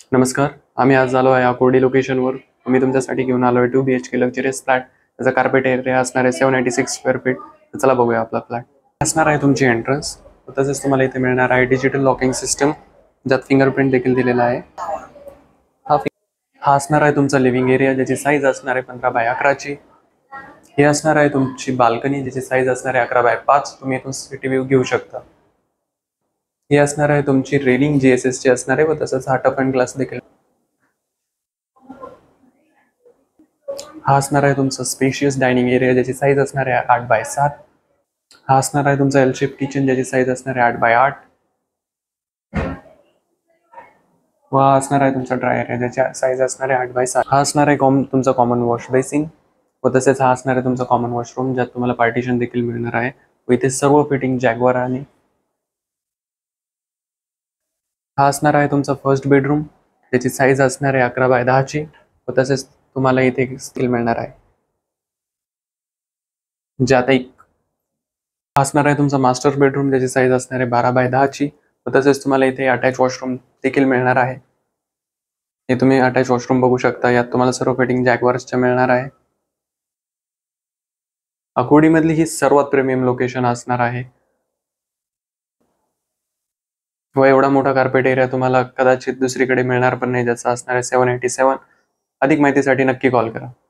नमस्कार. आम्ही आज आलो आहे आकुर्डी लोकेशनवर. मी तुमच्यासाठी घेऊन आलो आहे 2 BHK लक्झरियस फ्लॅट. त्याचा कार्पेट एरिया असणार आहे 786 स्क्वेअर फीट. तर चला बघूया आपला फ्लॅट. असणार आहे तुमची एंट्रन्स. तसेच तुम्हाला इथे मिळणार आहे डिजिटल लॉकिंग सिस्टम, ज्यात फिंगरप्रिंट देखील दिलेला आहे. हा असणार आहे तुमचा लिव्हिंग एरिया, ज्याची साईज असणार आहे 15 बाय 11 ची. हे असणार आहे तुमची बाल्कनी, ज्याची साईज असणार आहे 11 बाय 5. तुम्ही इथून सिटी व्ह्यू घेऊ शकता. ही असणार आहे तुमची रेलिंग GSS ची असणार आहे व तसंच हा टफ अँड ग्लास देखील. हा असणार आहे तुमचा स्पेशियस डायनिंग एरिया, ज्याची साईज असणार आहे 8 बाय 7. हा असणार आहे तुमचा एल शेप किचन, ज्याची साईज असणार आहे 8 बाय 8. व हा असणार आहे तुमचा ड्राय एरिया, ज्याची साईज असणार आहे 8 बाय 7. हा असणार आहे तुमचा कॉमन वॉश बेसिन व तसेच हा असणार आहे तुमचा कॉमन वॉशरूम, ज्यात तुम्हाला पार्टिशन देखील मिळणार आहे व इथे सर्व फिटिंग जॅग्वार आहे. हा असणार आहे तुमचा फर्स्ट बेडरूम, त्याची साईज असणार आहे 11 बाय 10 ची व तसेच तुम्हाला इथे स्टील मिळणार आहे. ज्यात एक असणार आहे तुमचा मास्टर बेडरूम, ज्याची साईज असणार आहे 12 बाय 10 ची व तसेच तुम्हाला इथे अटॅच वॉशरूम देखील मिळणार आहे. हे तुम्ही अटॅच वॉशरूम बघू शकता. यात तुम्हाला सर्व फिटिंग जॅग्वार्सच्या मिळणार आहे. आकुर्डीमधली ही सर्वात प्रीमियम लोकेशन असणार आहे व एवढा मोठा कार्पेट एरिया तुम्हाला कदाचित दुसरीकडे मिळणार पण नाही, ज्याचा असणार आहे 787. अधिक माहितीसाठी नक्की कॉल करा.